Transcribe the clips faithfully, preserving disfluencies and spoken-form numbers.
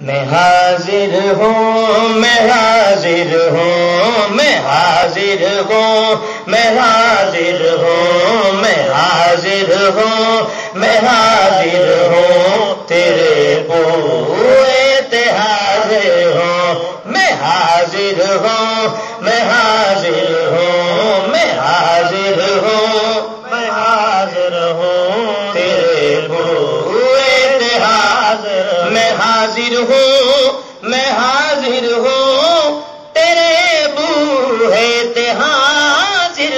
میں حاضر ہوں میں حاضر ہوں میں حاضر ہوں میں حاضر ہوں میں حاضر ہوں میں حاضر ہوں تیرے بوئے تے حاضر ہوں میں حاضر ہوں میں حاضر ہوں میں حاضر ہوں میں حاضر ہوں تیرے بوئے تے حاضر میں حاضر ہوں میں حاضر ہوں تیرے بوئے تے حاضر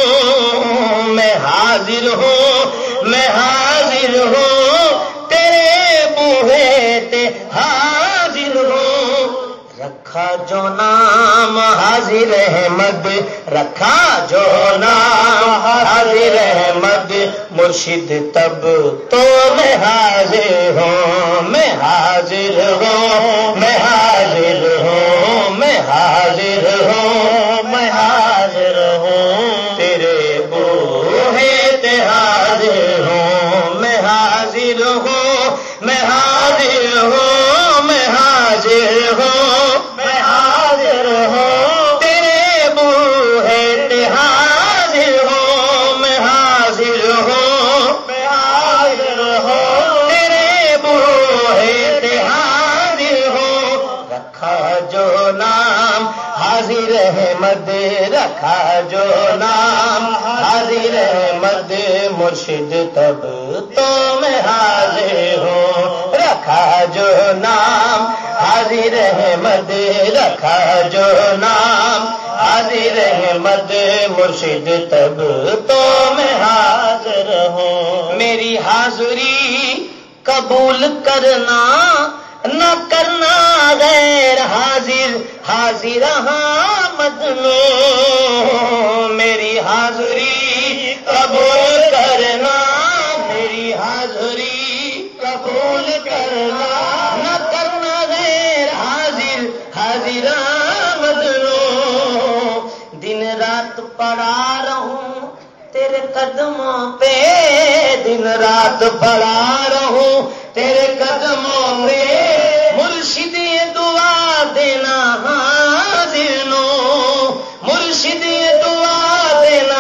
ہوں میں حاضر ہوں میں حاضر ہوں تیرے بوئے تے حاضر ہوں رکھا جو نام حاضر احمد رکھا جو نام حاضر احمد مرشد تب تو میں حاضر ہوں میں حاضر ہوں میں حاضر ہوں میں حاضر ہوں میں حاضر ہوں تیرے بوئے تے حاضر ہوں میں حاضر ہوں میں حاضر ہوں میں حاضر ہوں میں حاضر ہوں تیرے بوئے تے حاضر ہوں میں حاضر ہوں میں حاضر ہوں تیرے بوئے تے حاضر ہوں رکھا جو نام حاضر احمد رکھا جو نام حاضر احمد مرشد تب تو میں حاضر ہوں رکھا جو نام حاضر احمد رکھا جو نام حاضر احمد مرشد تب تو میں حاضر ہوں میری حاضری قبول کرنا نہ کرنا غیر حاضر حاضر احمد نو میری حاضری قبول کرنا میری حاضری قبول کرنا نہ کرنا غیر حاضر حاضر احمد نو دن رات پڑا رہوں تیرے قدموں پہ دن رات پڑا رہوں تیرے قدموں پہ مرشد یہ دعا دینا حاضر نو مرشد یہ دعا دینا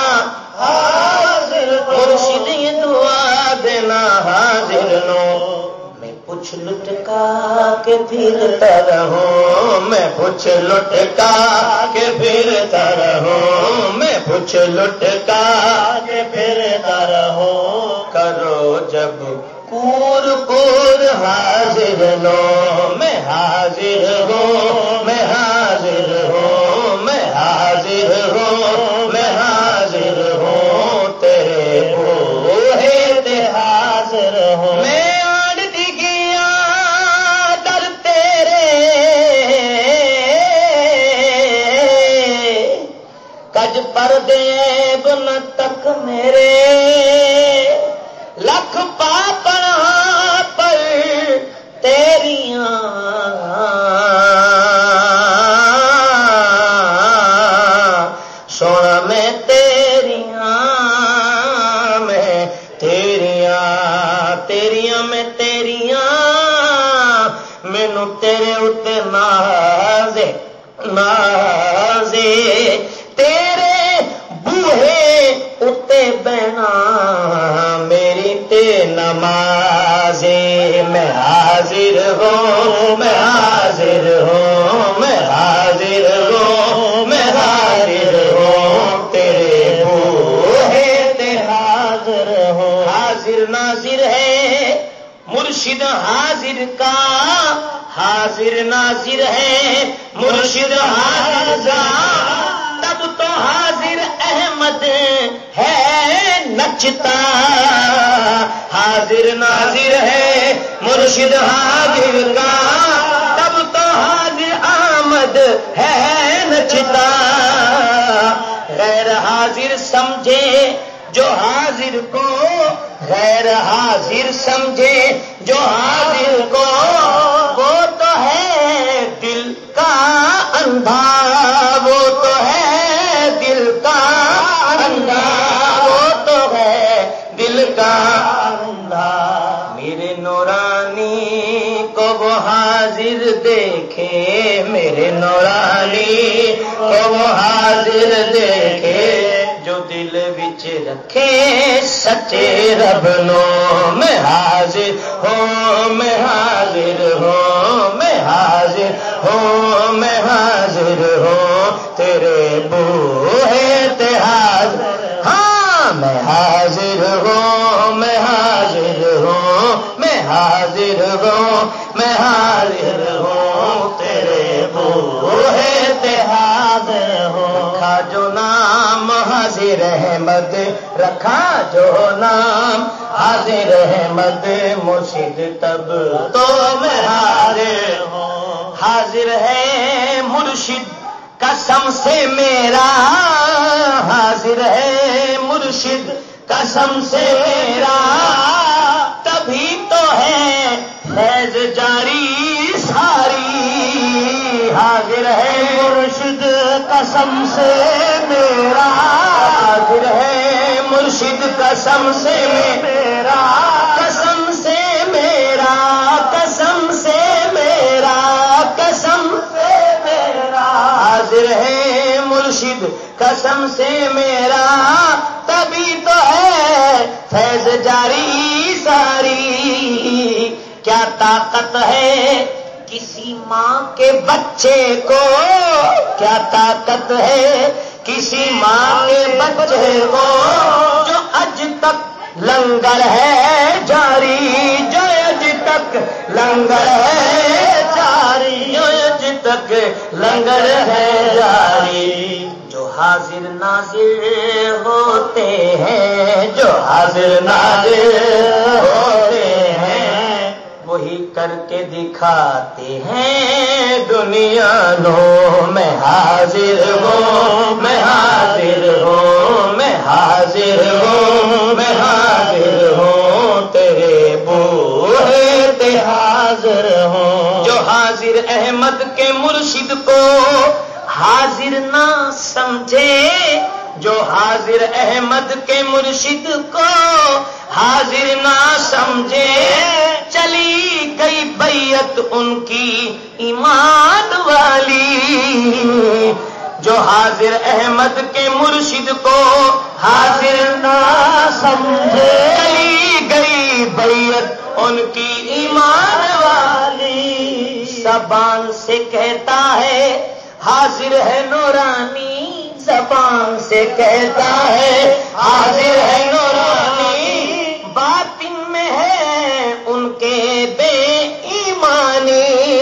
حاضر مرشد یہ دعا دینا حاضر نو میں پوچھ لٹکا کے پھرتا رہوں میں پوچھ لٹکا کے پھرتا رہوں میں پوچھ لٹکا کے پھرتا رہوں کرو جب پور پور حاضر نو میں حاضر ہوں میں حاضر ہوں میں حاضر ہوں میں حاضر ہوں تیرے بوئے تے حاضر ہوں میں کج پر دیب نہ تک میرے لکھ پاپڑ پر تیریاں سونا میں تیریاں میں تیریاں تیریاں میں تیریاں مینو تیرے اتے نازے نازے تیرے بوہے اتے بہنا میری تے نمازے میں حاضر ہوں میں حاضر ہوں میں حاضر ہوں میں حاضر ہوں تیرے بوہے تے حاضر ہوں حاضر ناظر ہے مرشد حاضر کا حاضر ناظر ہے مرشد حاضر کا تب تو حاضر احمد ہے نچتا حاضر ناظر ہے مرشد حاضر کا تب تو حاضر احمد ہے نچتا غیر حاضر سمجھے جو حاضر کو غیر حاضر سمجھے جو حاضر کو وہ تو ہے دل کا اندھا وہ تو ہے دل کا اندھا وہ تو ہے دل کا اندھا میرے نورانی کو وہ حاضر دیکھے میرے نورانی کو وہ حاضر دیکھے جو دل وچ رکھے سچے رب نو میں حاضر ہوں میں حاضر ہوں میں حاضر ہوں میں حاضر ہوں تیرے بوہے تے حاضر ہاں میں حاضر ہوں میں حاضر ہوں میں حاضر ہوں میں حاضر ہوں تیرے بوہے تے حاضر ہوں رکھا جو نام حاضر احمد رکھا جو نام حاضر احمد مرشد تب تو میں حاضر ہوں حاضر ہے مرشد قسم سے میرا حاضر ہے مرشد قسم سے میرا تبھی تو ہے فیض جاری ساری حاضر ہے مرشد قسم سے میرا حاضر ہے مرشد قسم سے میرا قسم سے میرا قسم سے میرا قسم سے میرا حاضر ہے مرشد قسم سے میرا تبھی تو ہے فیض جاری ساری کیا طاقت ہے کسی ماں کے بچے کو کیا طاقت ہے کسی ماں کے بچے کو جو اج تک لنگر ہے جاری جو اج تک لنگر ہے جاری جو اج تک لنگر ہے جاری جو حاضر ناظر ہوتے ہیں جو حاضر ناظر ہوتے ہیں وہی کر کے دکھاتے ہیں دنیا نو میں حاضر ہوں میں حاضر ہوں میں حاضر ہوں میں حاضر ہوں تیرے بوہے تے حاضر ہوں جو حاضر احمد کے مرشد کو حاضر نہ سمجھے جو حاضر احمد کے مرشد کو حاضر نہ سمجھے چلی گئی بیعت ان کی ایمان والی جو حاضر احمد کے مرشد کو حاضر نہ سمجھے چلی گئی بیعت ان کی ایمان والی زبان سے کہتا ہے حاضر ہے نورانی زبان سے کہتا ہے حاضر ہے نورانی باطن میں ہے ان کے بے ایمانی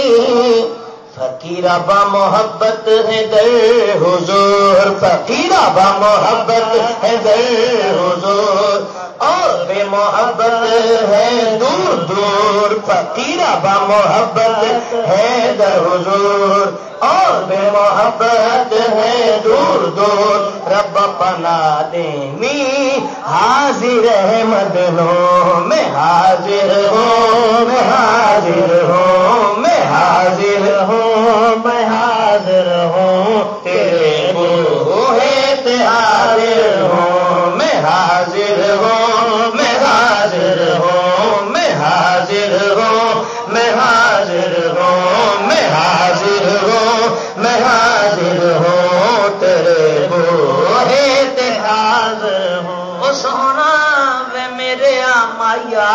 فقیرہ با محبت ہے در حضور فقیرہ با محبت ہے در حضور اور بے محبت ہے دور دور فقیرہ با محبت ہے در حضور اور بے محبت ہے دور دور رب پنا دینی حاضر احمد نو میں حاضر ہوں میں حاضر ہوں میں حاضر ہوں میں حاضر ہوں تیرے بوہے تے حاضر ہوں میں حاضر ہوں میں حاضر ہوں میں حاضر ہوں میں حاضر ہوں میں حاضر ہوں میں حاضر ہوں تیرے بوہے تے حاضر ہوں او سونا وے میرے آمایا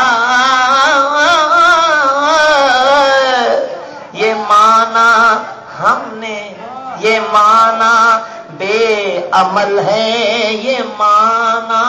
یہ مانا ہم نے یہ مانا بے عمل ہے یہ مانا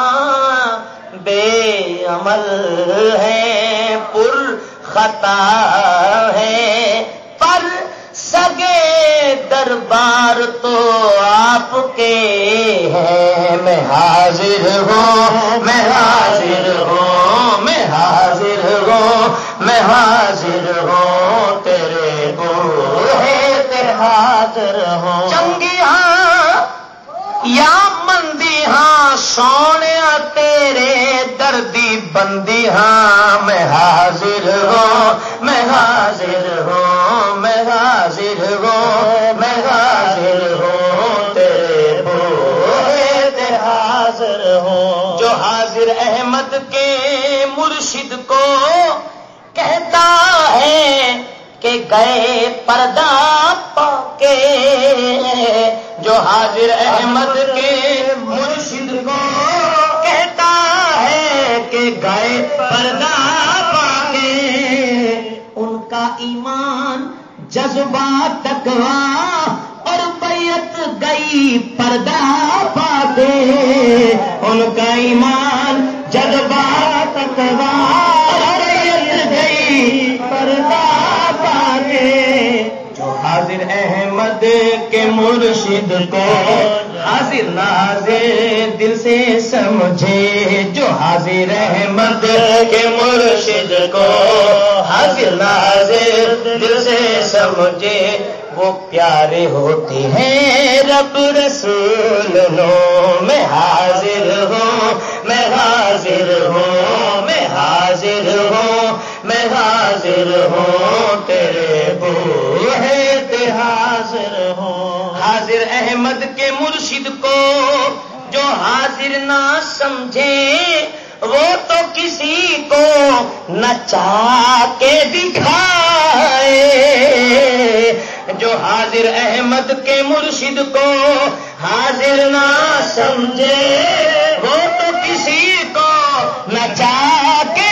بے عمل ہے پر خطا ہے پر سگے دربار تو آپ کے ہیں میں حاضر ہوں میں حاضر ہوں میں حاضر ہوں میں حاضر ہوں تیرے بوہے تے حاضر ہوں چنگی ہاں یا مندی ہاں سونے تیرے دردی بندی ہاں میں حاضر ہوں میں حاضر ہوں میں حاضر ہوں میں حاضر ہوں تیرے بوہے تے حاضر ہوں جو حاضر احمد کے مرشد کو کہتا ہے کہ گئے پردہ پاکے، جو حاضر احمد کے مرشد کو کہتا ہے کہ گئے پردہ پاکے، ان کا ایمان جذبہ تقویٰ اور بیعت گئی پردہ پاکے، ان کا ایمان جذبہ تقویٰ اور بیعت گئی پردہ پاکے، جو حاضر احمد کے مرشد کو حاضر ناظر دل سے سمجھے، جو حاضر احمد کے مرشد کو حاضر ناظر دل سے سمجھے، وہ پیارے ہوتے ہیں رب رسول نو، میں حاضر ہوں میں حاضر ہوں میں حاضر ہوں میں حاضر ہوں تیرے بوہے تے حاضر ہوں۔ حاضر احمد کے مرشد کو جو حاضر نہ سمجھے، وہ تو کسی کو نچا کے دکھائے، جو حاضر احمد کے مرشد کو حاضر نہ سمجھے، وہ تو کسی کو نچا کے